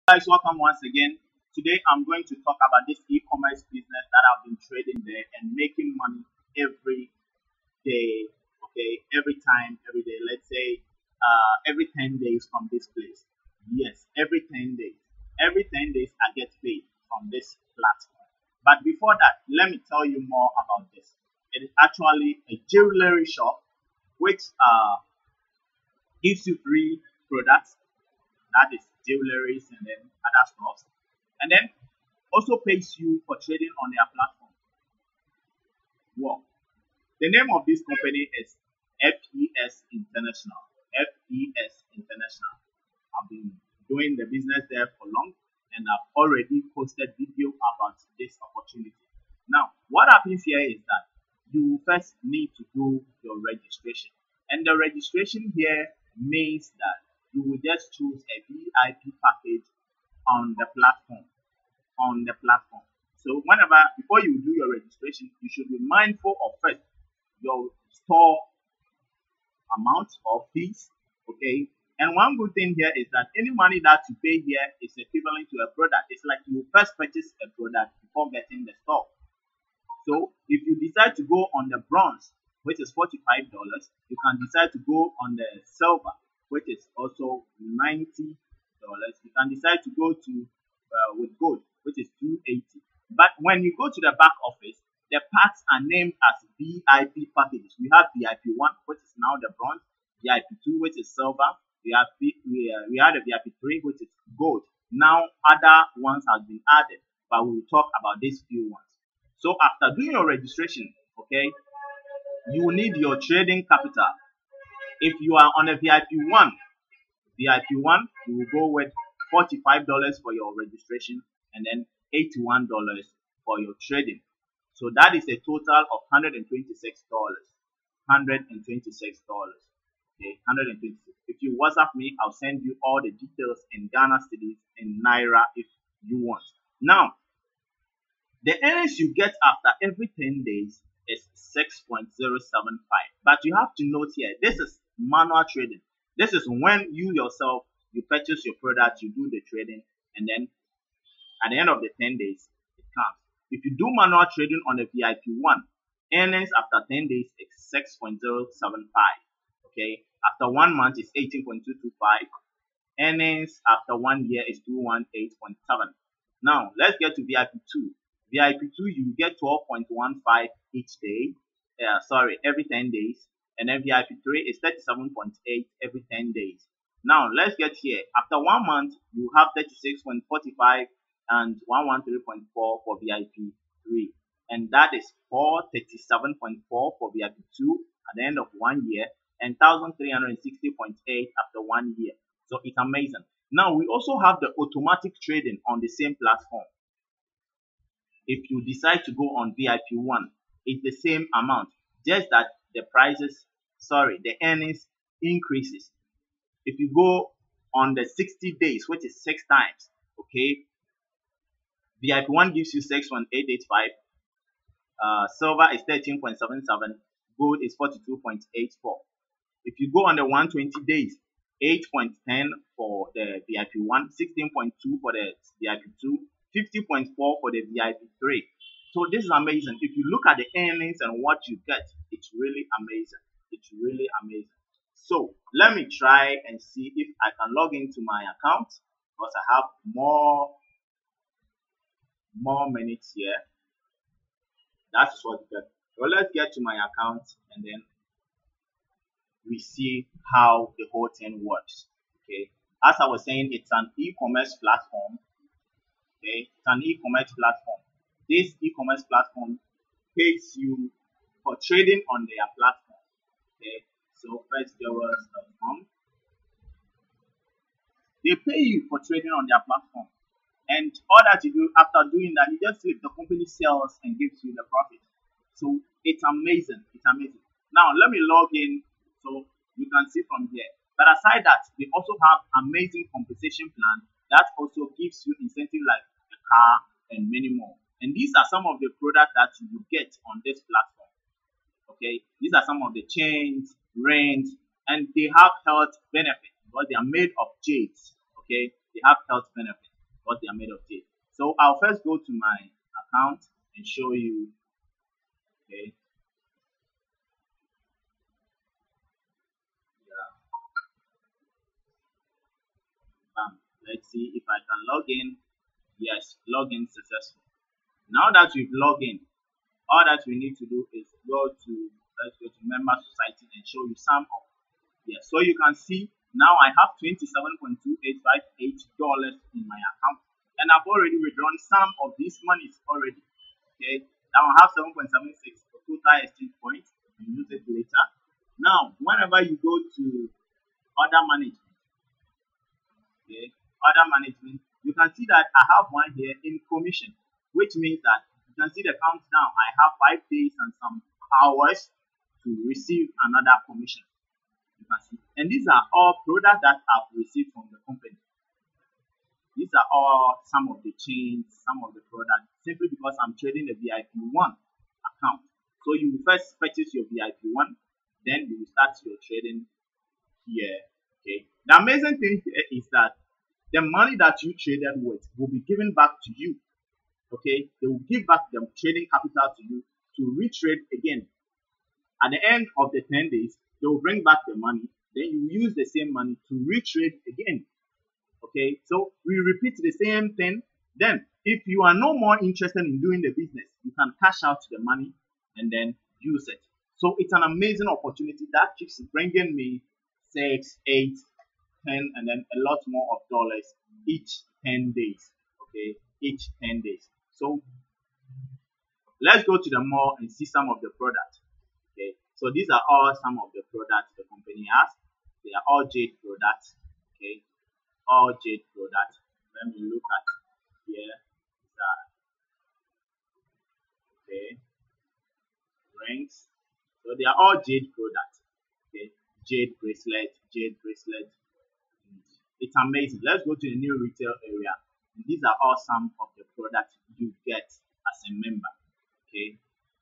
Guys, welcome once again. Today I'm going to talk about this e-commerce business that I've been trading there and making money every day. Okay, every time, every day. Let's say every 10 days from this place. Yes, every 10 days. Every 10 days I get paid from this platform. But before that, let me tell you more about this. It is actually a jewelry shop which gives you free products, that is jewelries and then other stuff, and then also pays you for trading on their platform. Wow. The name of this company is FES International. FES International. I've been doing the business there for long and I've already posted video about this opportunity. Now, what happens here is that you first need to do your registration. And the registration here means that you will just choose a VIP package on the platform. So whenever before you do your registration, you should be mindful of first your store amount or fees. Okay. And one good thing here is that any money that you pay here is equivalent to a product. It's like you first purchase a product before getting the store. So if you decide to go on the bronze, which is $45, you can decide to go on the silver, which is also $90. You can decide to go to with gold, which is 280. But when you go to the back office, the parts are named as VIP packages. We have VIP 1, which is now the bronze, VIP 2, which is silver. We had a VIP 3, which is gold. Now other ones have been added, but we will talk about these few ones. So after doing your registration, okay, you will need your trading capital. If you are on a VIP 1, you will go with $45 for your registration and then $81 for your trading. So that is a total of $126. $126. Okay, 126. If you WhatsApp me, I'll send you all the details in Ghana cedis in Naira if you want. Now, the earnings you get after every 10 days is 6.075. But you have to note here, this is manual trading. This is when you yourself, you purchase your product, you do the trading, and then at the end of the 10 days, it comes. If you do manual trading on a VIP 1, earnings after 10 days is 6.075. Okay, after 1 month is 18.225. Earnings after 1 year is 218.7. Now, let's get to VIP 2. VIP 2, you get 12.15 each day. Every 10 days. And then VIP 3 is 37.8 every 10 days. Now, let's get here. After 1 month, you have 36.45 and 113.4 for VIP 3. And that is 437.4 for VIP 2 at the end of 1 year and 1360.8 after 1 year. So it's amazing. Now, we also have the automatic trading on the same platform. If you decide to go on VIP 1, it's the same amount, just that the earnings increases. If you go on the 60 days, which is 6 times, okay, VIP 1 gives you 6.885, silver is 13.77, gold is 42.84. If you go on the 120 days, 8.10 for the VIP 1, 16.2 for the VIP 2, 50.4 for the VIP 3. So this is amazing. If you look at the earnings and what you get, it's really amazing. It's really amazing. So let me try and see if I can log into my account because I have more minutes here. That's what you get. So let's get to my account and then we see how the whole thing works. Okay. As I was saying, it's an e-commerce platform. Okay, it's an e-commerce platform. This e-commerce platform pays you for trading on their platform. Okay, so firstjewels.com. They pay you for trading on their platform. And all that you do after doing that, you just flip the company sells and gives you the profit. So it's amazing. It's amazing. Now let me log in so you can see from here. But aside that, they also have amazing compensation plan that also gives you incentive like a car and many more. And these are some of the products that you will get on this platform. Okay, these are some of the chains, rings, and they have health benefits because they are made of jades. Okay, they have health benefits. because they are made of jade. So I'll first go to my account and show you. Okay. Yeah. Let's see if I can log in. Yes, login successful. Now that we've logged in, all that we need to do is let's go to member society and show you some of. Yes, so you can see now I have $27.2858 in my account, and I've already withdrawn some of these monies already. Okay, now I have 7.76 for total exchange points. You can use it later. Now, whenever you go to other management, okay, other management, you can see that I have one here in commission, which means that you can see the countdown. I have 5 days and some hours to receive another commission. You can see, and these are all products that I've received from the company. These are all some of the chains, some of the products, simply because I'm trading the VIP1 account. So you will first purchase your VIP1, then you will start your trading here. Okay. The amazing thing here is that the money that you traded with will be given back to you. Okay, they will give back the trading capital to you to retrade again. At the end of the 10 days, they will bring back the money. Then you use the same money to retrade again. Okay, so we repeat the same thing. Then, if you are no more interested in doing the business, you can cash out the money and then use it. So it's an amazing opportunity that keeps bringing me 6, 8, 10, and then a lot more of dollars each 10 days. Okay, each 10 days. So let's go to the mall and see some of the products. Okay, so these are all some of the products the company has. They are all jade products. Okay, all jade products. Let me look at here. Okay, rings. So they are all jade products. Okay, jade bracelet, jade bracelet. It's amazing. Let's go to the new retail area. These are all some of the products you get as a member. Okay,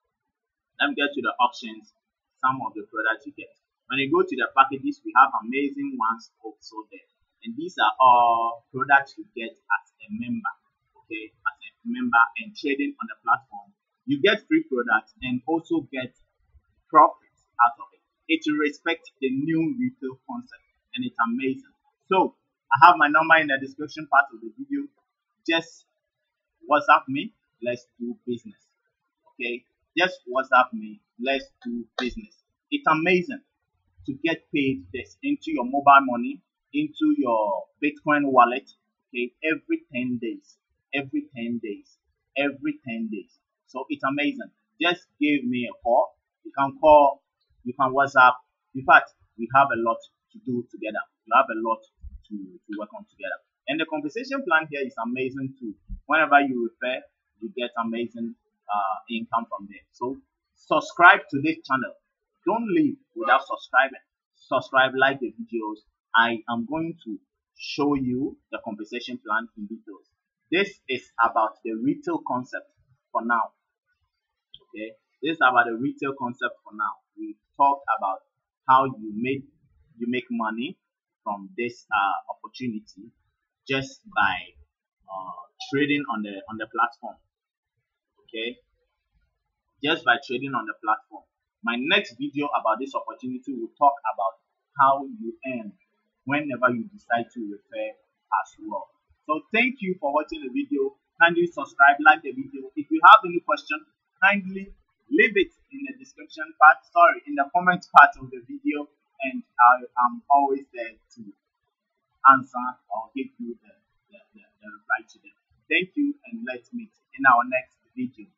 let me get to the options. Some of the products you get. When you go to the packages, we have amazing ones also there. And these are all products you get as a member. Okay, as a member and trading on the platform, you get free products and also get profits out of it. It will respect the new retail concept, and it's amazing. So I have my number in the description part of the video. Just WhatsApp me. Let's do business. Okay, just WhatsApp me. Let's do business. It's amazing to get paid this into your mobile money, into your Bitcoin wallet. Okay, every 10 days, every 10 days, every 10 days. So it's amazing. Just give me a call. You can call, you can WhatsApp. In fact, we have a lot to do together. We have a lot to work on together. And the compensation plan here is amazing too. Whenever you refer, you get amazing income from there. So subscribe to this channel. Don't leave without subscribing. Subscribe, like the videos. I am going to show you the compensation plan in details. This is about the retail concept for now. Okay, this is about the retail concept for now. We talked about how you make money from this opportunity just by trading on the platform. Okay, just by trading on the platform. My next video about this opportunity will talk about how you earn whenever you decide to refer as well. So thank you for watching the video. Kindly subscribe, like the video. If you have any question, kindly leave it in the description part, in the comment part of the video, and I am always there to answer or give you the reply to them. Thank you, and let's meet in our next video.